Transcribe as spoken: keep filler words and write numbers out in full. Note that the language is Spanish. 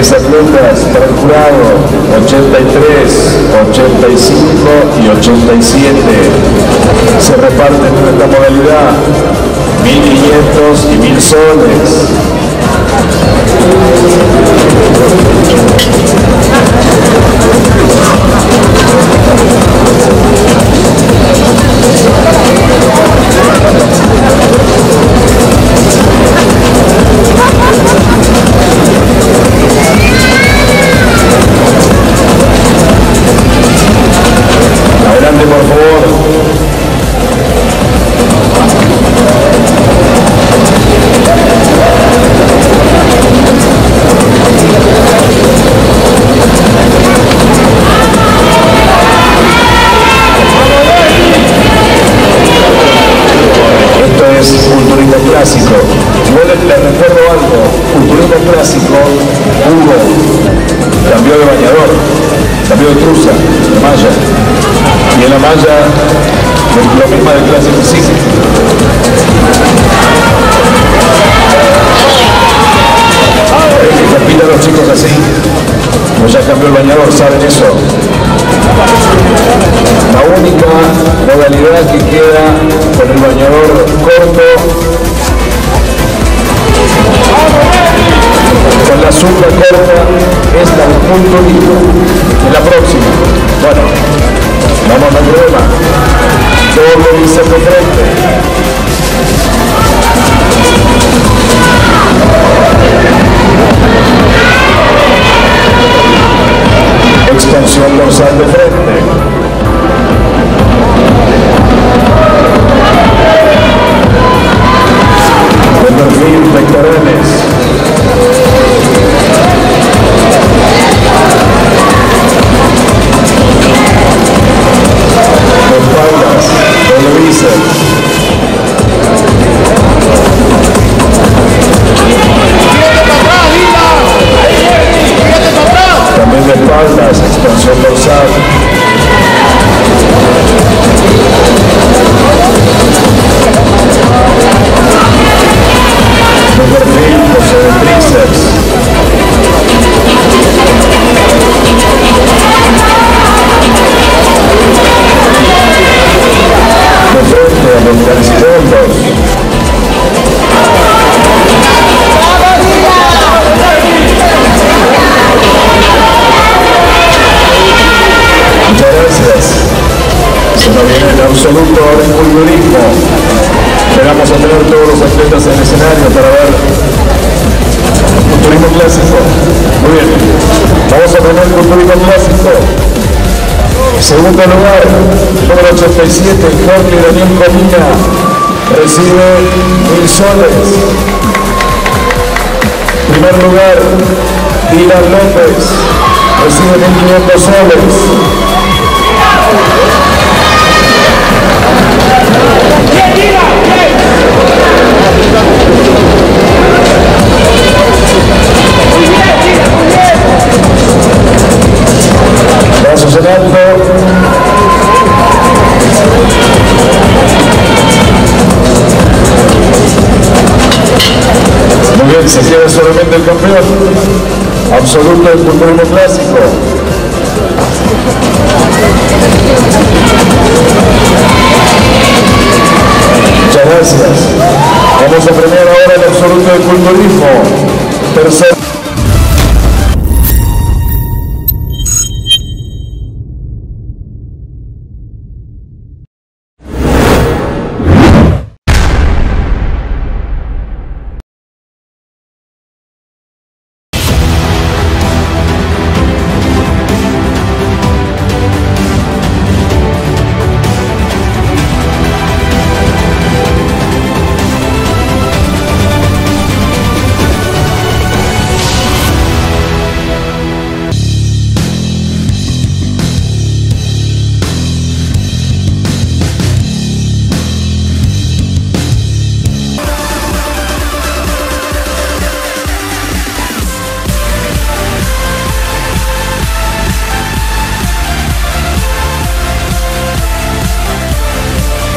diez atletas para el jurado, ochenta y tres, ochenta y cinco y ochenta y siete. Se reparten en esta modalidad mil quinientos y mil soles. Adelante, por favor. Esto es culturismo clásico. Igual les recuerdo algo. Culturismo clásico, Hugo cambió de bañador, cambió de truza, de malla. Y en la malla, lo mismo del clásico cinco. Que compitan los chicos así, como ya cambió el bañador, ¿saben eso? La única modalidad que queda con el bañador corto, con la zurda corta, es la del punto libre. En la próxima. Bueno, vamos al problema. Doble bíceps de frente. Extensión dorsal de frente. De perfil, pectorales. De espaldas, doble bíceps. También de espaldas, expansión dorsal. De perfil, posee de tríceps. De frente, abdominales fondos. Muchas gracias. Se nos viene el absoluto del culturismo. Esperamos a tener todos los atletas en el escenario para ver culturismo clásico. Muy bien. Vamos a poner culturismo clásico. Segundo lugar, número ochenta y siete, Jorge Daniel Comina. Recibe mil soles. Primer lugar, Dylan López. Recibe mil quinientos soles. Brazos en alto. Muy bien, se queda solamente el campeón absoluto del culturismo clásico. Muchas gracias. Vamos a premiar ahora el absoluto del culturismo. Tercer